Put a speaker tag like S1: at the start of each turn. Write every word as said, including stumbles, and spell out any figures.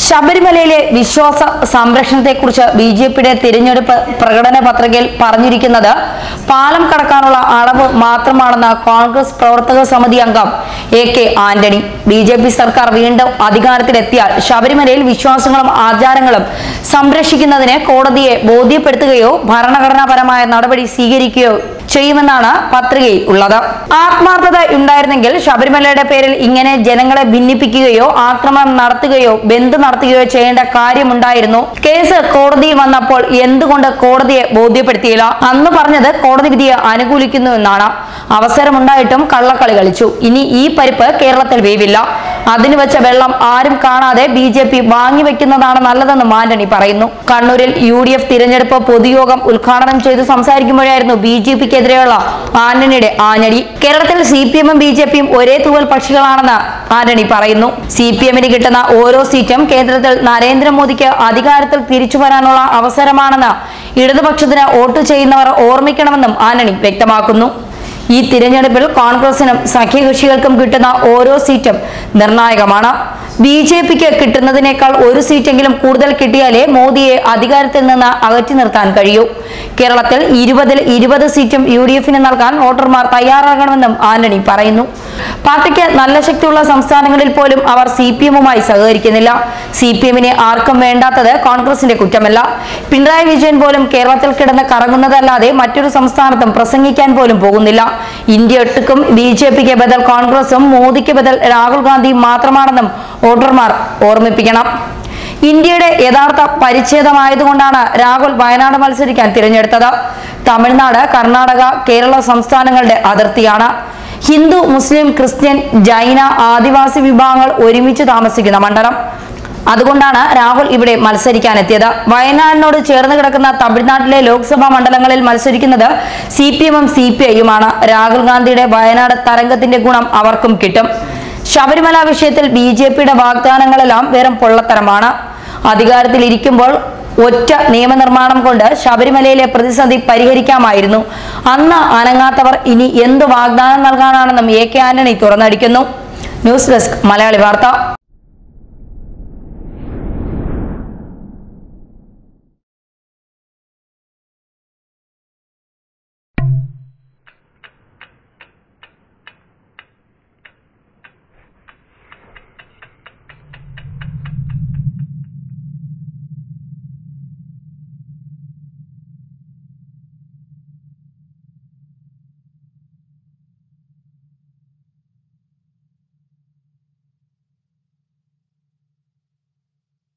S1: ശബരിമലയിലെ വിശ്വാസ സംരക്ഷണത്തെക്കുറിച്ച് B J പിയുടെ തിരഞ്ഞെടുപ്പ് പ്രകടന പത്രികയിൽ പറഞ്ഞിരിക്കുന്നത് പാലം കടക്കാനുള്ള അളവ് മാത്രമാണെന്ന് കോൺഗ്രസ് പ്രവർത്തക സമിതി അംഗം A K Antony. B J P സർക്കാർ വീണ്ടും അധികാരത്തിലെത്തിയാൽ ശബരിമലയിൽ വിശ്വാസങ്ങളും ആചാരങ്ങളും സംരക്ഷിക്കുന്നതിന് കോടതിയെ ബോധ്യപ്പെടുത്തുകയോ ഭരണഘടനാപരമായ നടപടി സ്വീകരിക്കുകയോ ചെയ്യുമെന്നാണ് പത്രികയിൽ ഉള്ളത്. ആത്മാർത്ഥത ഉണ്ടായിരുന്നെങ്കിൽ ശബരിമലയുടെ പേരിൽ ഇങ്ങനെ ജനങ്ങളെ ഭിന്നിപ്പിക്കുകയോ ആക്രമണം നടത്തുകയോ ബന്ദ് നടത്തുകയോ ചെയ്യേണ്ട കാര്യമുണ്ടായിരുന്നു. കേസ് കോടതിയിൽ വന്നപ്പോൾ എന്തുകൊണ്ട് കോടതിയെ ബോധ്യപ്പെടുത്തിയില്ല? അന്ന് പറഞ്ഞത് കോടതി വിധിയെ അനുകൂലിക്കുന്നു എന്നാണ്. അവസരമുണ്ടായിട്ടും കള്ളക്കളി കളിച്ചു. ഇനി ഈ പരിപ്പ് കേരളത്തിൽ വേവില്ല. അതിന് വെച്ച വെള്ളം ആരും കാണാതെ ബി ജെ പി വാങ്ങിവെക്കുന്നതാണ് നല്ലതെന്ന് ആന്റണി പറയുന്നു. കണ്ണൂരിൽ യു ഡി എഫ് തിരഞ്ഞെടുപ്പ് പൊതുയോഗം ഉദ്ഘാടനം ചെയ്ത് സംസാരിക്കുമ്പോഴായിരുന്നു ബി ജെ പിക്കെതിരെയുള്ള ആന്റണിയുടെ ആഞ്ഞടി. കേരളത്തിൽ സി പി എമ്മും ബി ജെ പിയും ഒരേ തൂവൽ പക്ഷികളാണെന്ന് ആന്റണി പറയുന്നു. സി പി എമ്മിന് കിട്ടുന്ന ഓരോ സീറ്റും കേന്ദ്രത്തിൽ നരേന്ദ്രമോദിക്ക് അധികാരത്തിൽ തിരിച്ചു വരാനുള്ള അവസരമാണെന്ന് ഇടതുപക്ഷത്തിന് വോട്ട് ചെയ്യുന്നവർ ഓർമ്മിക്കണമെന്നും ആന്റണി വ്യക്തമാക്കുന്നു. ഈ തിരഞ്ഞെടുപ്പിൽ കോൺഗ്രസിനും സഖ്യകക്ഷികൾക്കും കിട്ടുന്ന ഓരോ സീറ്റും നിർണായകമാണ്. ബി ജെ പിക്ക് കിട്ടുന്നതിനേക്കാൾ ഒരു സീറ്റെങ്കിലും കൂടുതൽ കിട്ടിയാലേ മോദിയെ അധികാരത്തിൽ നിന്ന് അകറ്റി നിർത്താൻ കഴിയൂ. കേരളത്തിൽ ഇരുപതിൽ ഇരുപത് സീറ്റും യു ഡി എഫിന് നൽകാൻ വോട്ടർമാർ തയ്യാറാകണമെന്നും ആന്റണി പറയുന്നു. പാർട്ടിക്ക് നല്ല ശക്തിയുള്ള സംസ്ഥാനങ്ങളിൽ പോലും അവർ സി പി എമ്മുമായി സഹകരിക്കുന്നില്ല. സി പി എമ്മിനെ ആർക്കും വേണ്ടാത്തത് കോൺഗ്രസിന്റെ കുറ്റമല്ല. പിണറായി വിജയൻ പോലും കേരളത്തിൽ കിടന്ന് കറങ്ങുന്നതല്ലാതെ മറ്റൊരു സംസ്ഥാനത്തും പ്രസംഗിക്കാൻ പോലും പോകുന്നില്ല. ഇന്ത്യ ഒട്ടുക്കും ബി ജെ പിക്ക് ബദൽ കോൺഗ്രസും മോദിക്ക് ബദൽ രാഹുൽ ഗാന്ധിയും മാത്രമാണെന്നും വോട്ടർമാർ ഓർമ്മിപ്പിക്കണം. ഇന്ത്യയുടെ യഥാർത്ഥ പരിച്ഛേദമായതുകൊണ്ടാണ് രാഹുൽ വയനാട് മത്സരിക്കാൻ തിരഞ്ഞെടുത്തത്. തമിഴ്നാട്, കർണാടക, കേരള സംസ്ഥാനങ്ങളുടെ അതിർത്തിയാണ്. ഹിന്ദു, മുസ്ലിം, ക്രിസ്ത്യൻ, ജൈന, ആദിവാസി വിഭാഗങ്ങൾ ഒരുമിച്ച് താമസിക്കുന്ന മണ്ഡലം. അതുകൊണ്ടാണ് രാഹുൽ ഇവിടെ മത്സരിക്കാനെത്തിയത്. വയനാടിനോട് ചേർന്ന് കിടക്കുന്ന തമിഴ്നാട്ടിലെ ലോക്സഭാ മണ്ഡലങ്ങളിൽ മത്സരിക്കുന്നത് സി പി എമ്മും സി പി ഐയുമാണ്. രാഹുൽ ഗാന്ധിയുടെ വയനാട് തരംഗത്തിന്റെ ഗുണം അവർക്കും കിട്ടും. ശബരിമല വിഷയത്തിൽ ബി ജെ പിയുടെ വാഗ്ദാനങ്ങളെല്ലാം വെറും പൊള്ളത്തരമാണ്. അധികാരത്തിൽ ഇരിക്കുമ്പോൾ ഒറ്റ നിയമനിർമ്മാണം കൊണ്ട് ശബരിമലയിലെ പ്രതിസന്ധി പരിഹരിക്കാമായിരുന്നു. അന്ന് അനങ്ങാത്തവർ ഇനി എന്ത് വാഗ്ദാനം നൽകാനാണെന്നും എ കെ ആന്റണി തുറന്നടിക്കുന്നു. ന്യൂസ് ഡെസ്ക് മലയാളി വാർത്ത.